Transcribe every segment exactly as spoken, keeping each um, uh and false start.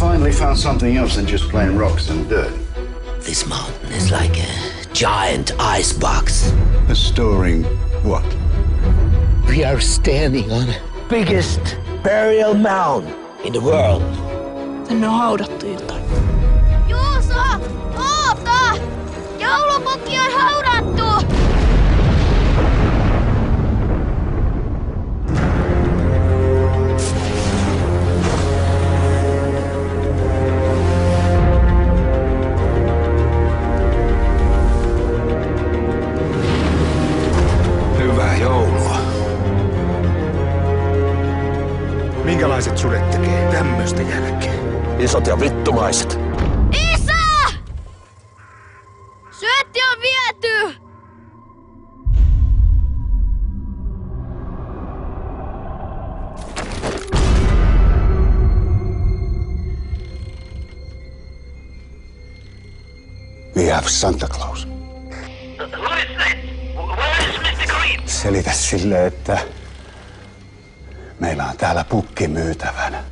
finally found something else than just plain rocks and dirt. This mountain is like a giant ice box. Storing what? We are standing on the biggest burial mound in the world. Tänne on haudattu jotain. Juuso! Oota! Joulupukki on haudattu! Hyvää joulua. Minkälaiset sudet tekee tämmöistä jälkeen? Isot ja vittumaiset. Isä! Syötti on viety! We have Santa Claus. What is that? Where is mister Green? Selitä sille, että meillä on täällä pukki myytävänä.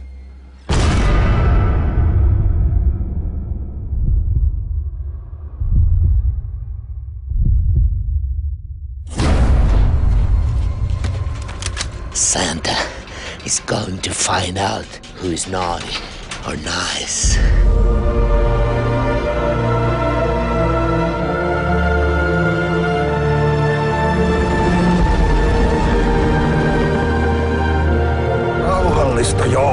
Santa is going to find out who is naughty or nice. Rauhallista joulua.